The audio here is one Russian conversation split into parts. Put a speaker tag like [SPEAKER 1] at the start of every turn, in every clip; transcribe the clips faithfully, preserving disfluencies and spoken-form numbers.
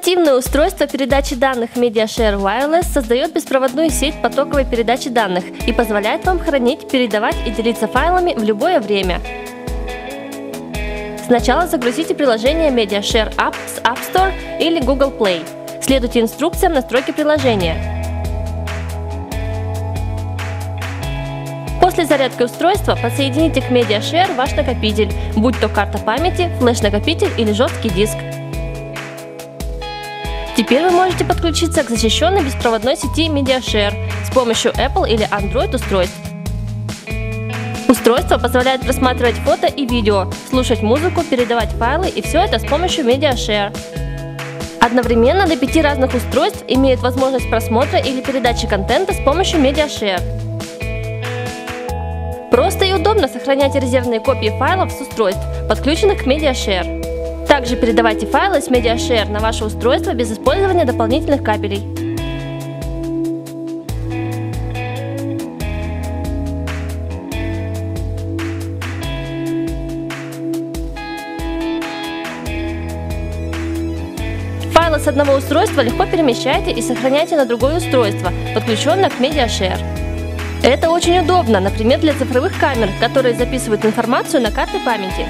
[SPEAKER 1] Портативное устройство передачи данных MediaShare Wireless создает беспроводную сеть потоковой передачи данных и позволяет вам хранить, передавать и делиться файлами в любое время. Сначала загрузите приложение MediaShare App с App Store или Google Play. Следуйте инструкциям настройки приложения. После зарядки устройства подсоедините к MediaShare ваш накопитель, будь то карта памяти, флеш-накопитель или жесткий диск. Теперь вы можете подключиться к защищенной беспроводной сети MediaShare с помощью Apple или Android устройств. Устройство позволяет просматривать фото и видео, слушать музыку, передавать файлы, и все это с помощью MediaShare. Одновременно до пяти разных устройств имеют возможность просмотра или передачи контента с помощью MediaShare. Просто и удобно сохраняйте резервные копии файлов с устройств, подключенных к MediaShare. Также передавайте файлы с MediaShare на ваше устройство без использования дополнительных кабелей. Файлы с одного устройства легко перемещайте и сохраняйте на другое устройство, подключенное к MediaShare. Это очень удобно, например, для цифровых камер, которые записывают информацию на карты памяти.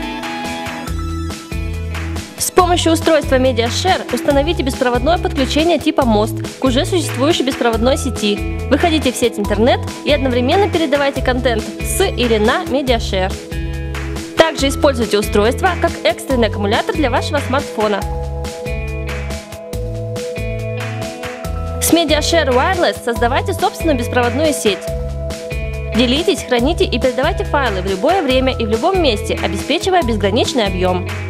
[SPEAKER 1] С помощью устройства MediaShare установите беспроводное подключение типа мост к уже существующей беспроводной сети. Выходите в сеть интернет и одновременно передавайте контент с или на MediaShare. Также используйте устройство как экстренный аккумулятор для вашего смартфона. С MediaShare Wireless создавайте собственную беспроводную сеть. Делитесь, храните и передавайте файлы в любое время и в любом месте, обеспечивая безграничный объем.